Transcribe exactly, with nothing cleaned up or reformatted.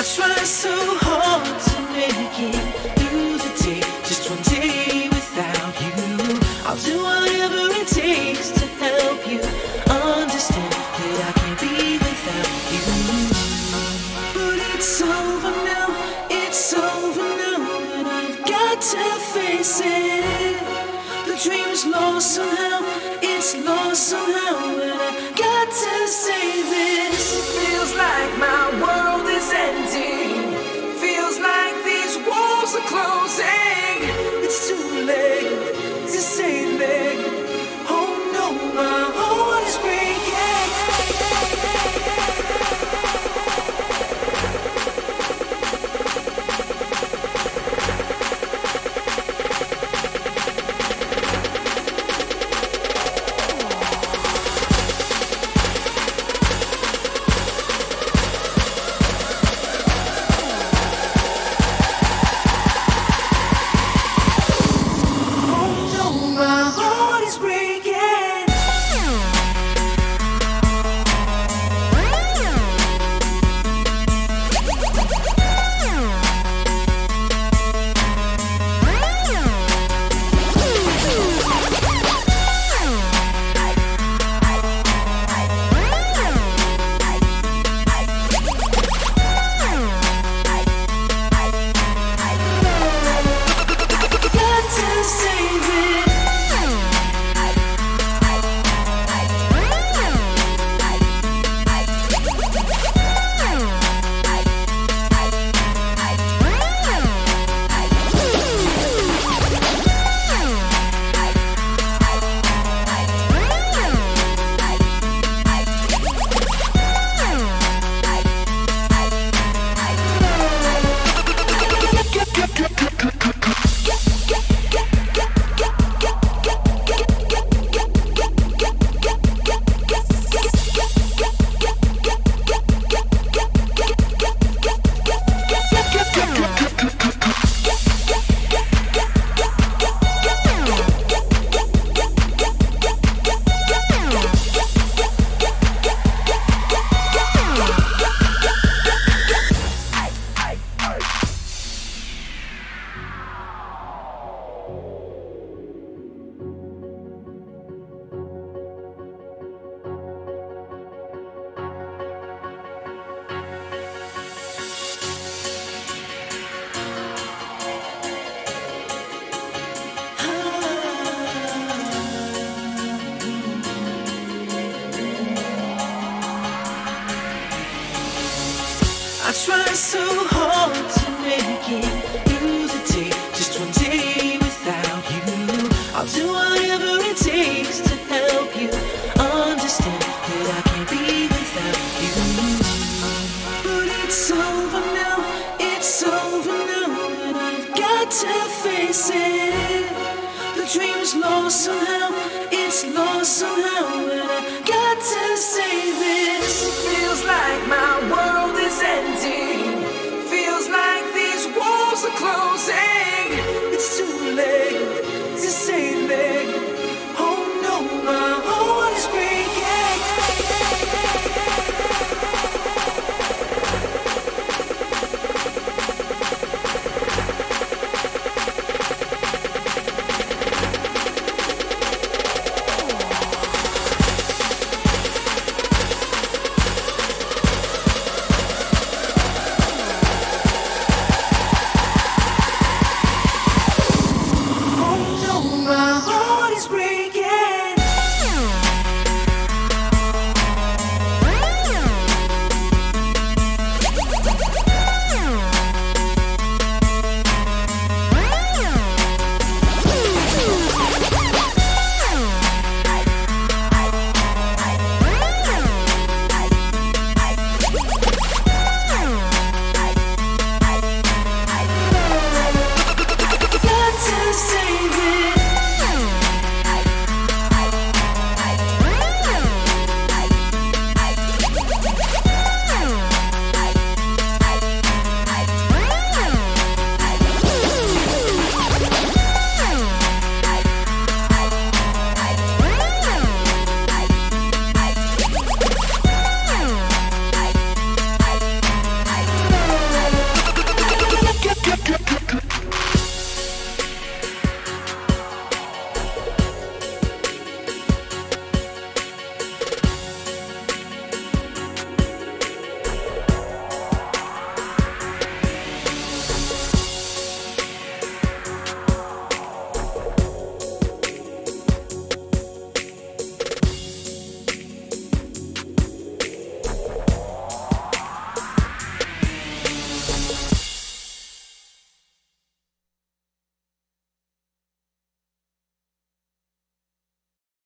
try so hard to make it through the day, just one day without you. I'll do whatever it takes to help you understand that I can't be without you. But it's over now, it's over now, and I've got to face it. The dream is lost somehow, it's lost somehow, and I've got to save it. Feels like my world is ending, feels like these walls are closing. It's too late to save me. Oh no, my heart is breaking. I try so hard to make it through the day, just one day without you. I'll do whatever it takes to help you understand that I can't be without you. But it's over now, it's over now, and I've got to face it. The dream is lost somehow, it's lost somehow, and I